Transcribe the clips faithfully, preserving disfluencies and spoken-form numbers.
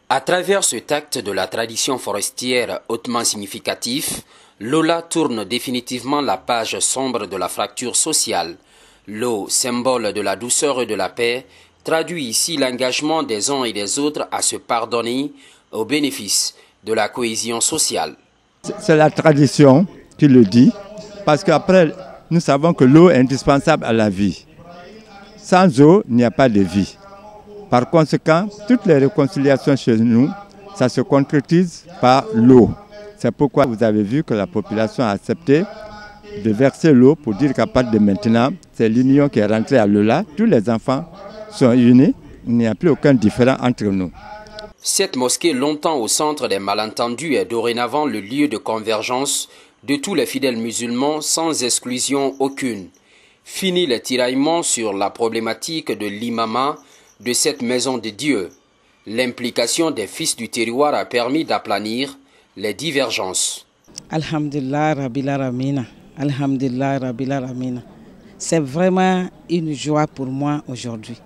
À travers cet acte de la tradition forestière hautement significatif, Lola tourne définitivement la page sombre de la fracture sociale. L'eau, symbole de la douceur et de la paix, traduit ici l'engagement des uns et des autres à se pardonner au bénéfice de la cohésion sociale. C'est la tradition qui le dit, parce qu'après, nous savons que l'eau est indispensable à la vie. Sans eau, il n'y a pas de vie. Par conséquent, toutes les réconciliations chez nous, ça se concrétise par l'eau. C'est pourquoi vous avez vu que la population a accepté de verser l'eau pour dire qu'à partir de maintenant, c'est l'union qui est rentrée à Lola. Tous les enfants sont unis, il n'y a plus aucun différent entre nous. Cette mosquée, longtemps au centre des malentendus, est dorénavant le lieu de convergence de tous les fidèles musulmans sans exclusion aucune. Fini les tiraillements sur la problématique de l'imama de cette maison de Dieu. L'implication des fils du terroir a permis d'aplanir les divergences. Alhamdulillah Rabbil Alamina. Alhamdulillah Rabbil Alamina. C'est vraiment une joie pour moi aujourd'hui.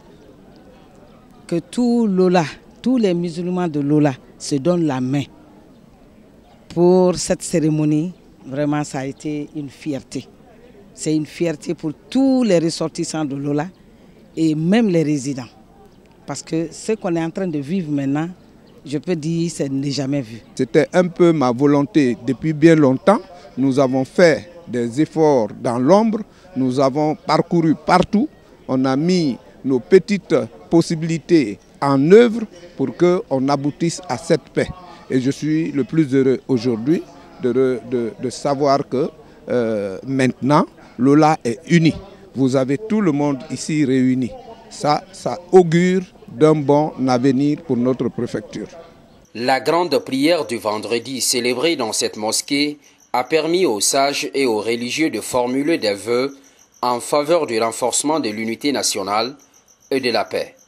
Que tout Lola, tous les musulmans de Lola se donnent la main pour cette cérémonie. Vraiment, ça a été une fierté. C'est une fierté pour tous les ressortissants de Lola et même les résidents. Parce que ce qu'on est en train de vivre maintenant, je peux dire, c'est n'est jamais vu. C'était un peu ma volonté depuis bien longtemps. Nous avons fait des efforts dans l'ombre, nous avons parcouru partout. On a mis nos petites possibilités en œuvre pour qu'on aboutisse à cette paix. Et je suis le plus heureux aujourd'hui de, de, de savoir que euh, maintenant, Lola est unie. Vous avez tout le monde ici réuni. Ça, ça augure d'un bon avenir pour notre préfecture. La grande prière du vendredi célébrée dans cette mosquée a permis aux sages et aux religieux de formuler des vœux en faveur du renforcement de l'unité nationale et de la paix.